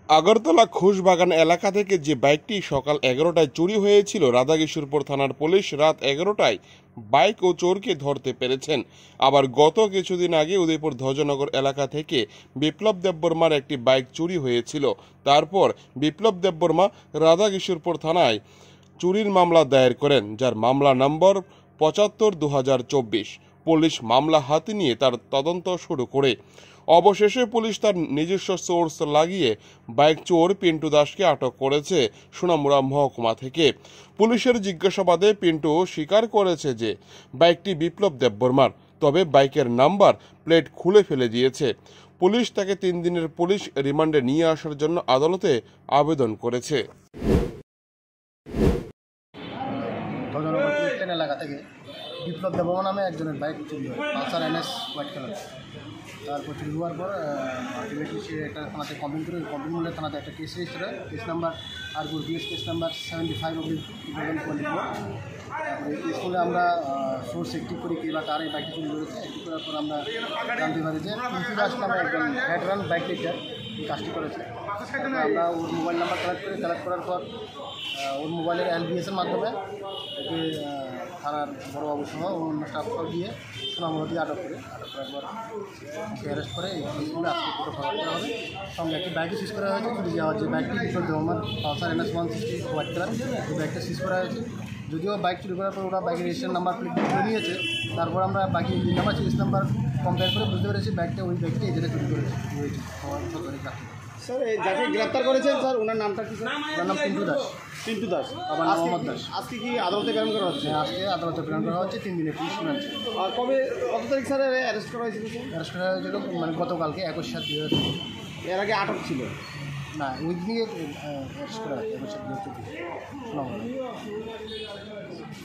আগরতলা ঘোষবাগান এলাকা থেকে যে বাইকটি সকাল 11টায় চুরি হয়েছিল, রাধাকিশোরপুর থানার পুলিশ রাত 11টায় বাইক ও চোরকে ধরতে পেরেছেন। আবার গত কিছুদিন আগে উদয়পুর ধ্বজনগর এলাকা থেকে বিপ্লব দেববর্মার একটি বাইক চুরি হয়েছিল। তারপর বিপ্লব দেববর্মা রাধাকিশোরপুর থানায় চুরির মামলা দায়ের করেন, যার মামলা নম্বর 75/2024। পুলিশ মামলা হাতে নিয়ে তার তদন্ত শুরু করে। অবশেষে পুলিশ তার নিজস্ব সোর্স লাগিয়ে বাইক চোর পিন্টু দাসকে আটক করেছে সোনামুড়া মহকুমা থেকে। পুলিশের জিজ্ঞাসাবাদে পিন্টু স্বীকার করেছে যে বাইকটি বিপ্লব দেববর্মার, তবে বাইকের নাম্বার প্লেট খুলে ফেলে দিয়েছে। পুলিশ তাকে 3 দিনের পুলিশ রিমান্ডে নিয়ে আসার জন্য আদালতে আবেদন করেছে। এলাকা থেকে বিপ্লব দেববর্মা নামে একজনের বাইক চুরি হয়, পালসার NS হোয়াইট কালার। তারপর চুরি হওয়ার পর আলটিমেটলি সে একটা থানাতে কমপ্লেন করে, কমপ্লেন করলে থানাতে একটা কেস রেজিস্টার হয়। Case number case number 75/2024। তারপরে এই কেস করলে আমরা সোর্স অ্যাক্টিভ করি কে বা কার এই বাইকটি চুরি করেছে। অ্যাক্টিভ করার পর আমরা জানতে পারি যে পিন্টু দাস নামে একজন ভেটারান বাইক রাইডার এই কাজটি করেছে। আমরা ওর মোবাইল নাম্বার কালেক্ট করার পর ওর মোবাইলের LBS-এর মাধ্যমে ওকে থানার বড়বাবু সহ অন্য স্টাফ সহ দিয়ে সোনামুড়া দিয়ে আটক করার পর ওকে অ্যারেস্ট করে এই কেসগুলো আজকে কোর্টে ফরওয়ার্ড করা হবে। সঙ্গে একটি বাইকে সিজ করা হয়েছে চুরি যাওয়ার, যে বাইকটি বিপ্লব দেববর্মার পালসার NS 160 হোয়াইট কালার, এই বাইকটা সিজ করা হয়েছে। যদিও বাইক চুরি করার পর ওরা বাইকের রেজিস্ট্রেশন নাম্বার প্লেট তুলে নিয়েছে, তারপর আমরা বাকি engine number series number compare করে বুঝতে পেরেছি বাইকটা ওই ব্যক্তি এই জায়গায় চুরি করেছে হয়েছে। স্যার এই যাকে গ্রেপ্তার করেছেন স্যার ওনার নামটা কি স্যার? ওনার নাম পিন্টু দাস। পিন্টু দাস। আবার মোহাম্মদ দাস। আজকে কি আদালতে প্রেরণ করা হচ্ছে? আজকে আদালতে প্রেরণ করা হচ্ছে 3 দিনের পুলিশ রিমান্ড। আর কত তারিখ স্যার অ্যারেস্ট করা হয়েছিল? অ্যারেস্ট করা হয়েছিল মানে গতকালকে 21/7/2024। এর আগে আটক ছিল না, ওই দিনই অ্যারেস্ট করা হয় 21/7/2024।